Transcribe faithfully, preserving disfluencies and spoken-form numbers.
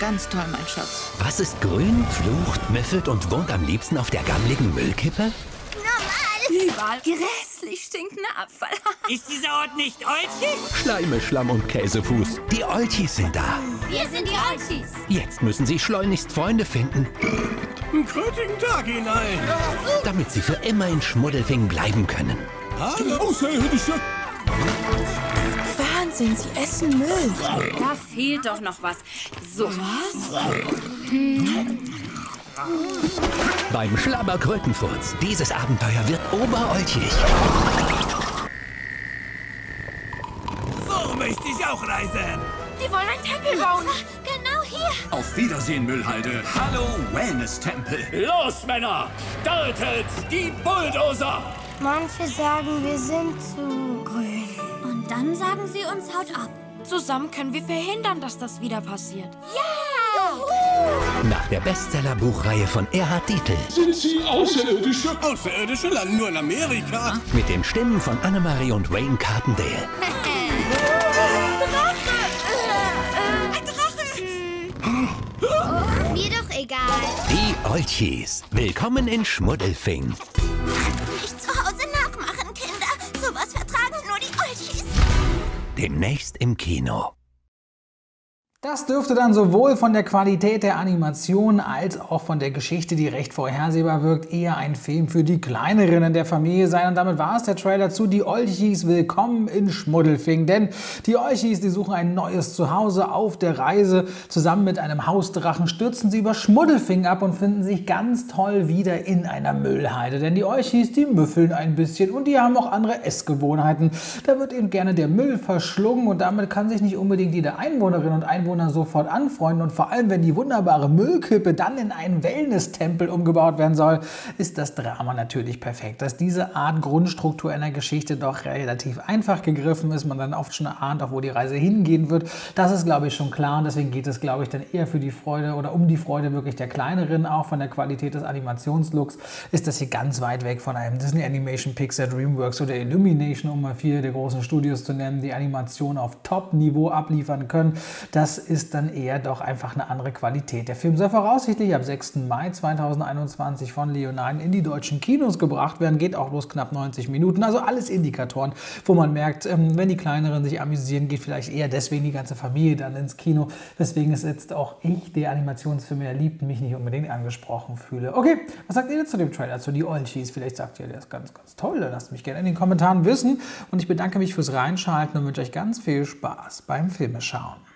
ganz toll, mein Schatz. Was ist grün, flucht, müffelt und wohnt am liebsten auf der gammeligen Müllkippe? Überall grässlich stinkender Abfall. Ist dieser Ort nicht Olchi? Schleime, Schlamm und Käsefuß. Die Olchis sind da. Wir sind die Olchis. Jetzt müssen sie schleunigst Freunde finden, Einen krötigen Tag hinein. damit sie für immer in Schmuddelfing bleiben können. Hallo, Außerirdische. Wahnsinn, sie essen Müll. Da fehlt doch noch was. So. Was? Beim Schlabberkrötenfurz. Dieses Abenteuer wird oberolchig. So möchte ich auch reisen. Die wollen einen Tempel bauen. Genau hier. Auf Wiedersehen, Müllhalde. Hallo, Wellness-Tempel. Los, Männer. Startet die Bulldozer. Manche sagen, wir sind zu grün. Und dann sagen sie uns, haut ab. Zusammen können wir verhindern, dass das wieder passiert. Nach der Bestseller-Buchreihe von Erhard Dietl. Sind Sie Außerirdische? Außerirdische landen nur in Amerika. Mit den Stimmen von Annemarie und Wayne Carpendale. Mir doch egal. Die Olchis. Willkommen in Schmuddelfing. Nicht zu Hause nachmachen, Kinder. Sowas vertragen nur die Olchis. Demnächst im Kino. Das dürfte dann sowohl von der Qualität der Animation als auch von der Geschichte, die recht vorhersehbar wirkt, eher ein Film für die Kleineren in der Familie sein. Und damit war es der Trailer zu Die Olchis. Willkommen in Schmuddelfing. Denn die Olchis, die suchen ein neues Zuhause auf der Reise. Zusammen mit einem Hausdrachen stürzen sie über Schmuddelfing ab und finden sich ganz toll wieder in einer Müllhalde. Denn die Olchis, die müffeln ein bisschen und die haben auch andere Essgewohnheiten. Da wird eben gerne der Müll verschlungen und damit kann sich nicht unbedingt jede Einwohnerin und Einwohner sofort anfreunden. Und vor allem, wenn die wunderbare Müllkippe dann in einen Wellness-Tempel umgebaut werden soll, ist das Drama natürlich perfekt. Dass diese Art Grundstruktur einer Geschichte doch relativ einfach gegriffen ist, man dann oft schon ahnt, auch wo die Reise hingehen wird, das ist, glaube ich, schon klar. Und deswegen geht es, glaube ich, dann eher für die Freude oder um die Freude wirklich der Kleineren. Auch von der Qualität des Animationslooks ist das hier ganz weit weg von einem Disney Animation, Pixar, DreamWorks oder Illumination, um mal vier der großen Studios zu nennen, die Animation auf Top-Niveau abliefern können. Das ist dann eher doch einfach eine andere Qualität. Der Film soll voraussichtlich ab sechsten Mai zweitausendeinundzwanzig von Leonine in die deutschen Kinos gebracht werden. Geht auch bloß knapp neunzig Minuten. Also alles Indikatoren, wo man merkt, wenn die Kleineren sich amüsieren, geht vielleicht eher deswegen die ganze Familie dann ins Kino. Deswegen ist jetzt auch ich, der Animationsfilme erliebt, mich nicht unbedingt angesprochen fühle. Okay, was sagt ihr denn zu dem Trailer, zu die Olchis? Vielleicht sagt ihr, der ist ganz, ganz toll. Lasst mich gerne in den Kommentaren wissen. Und ich bedanke mich fürs Reinschalten und wünsche euch ganz viel Spaß beim Filmeschauen.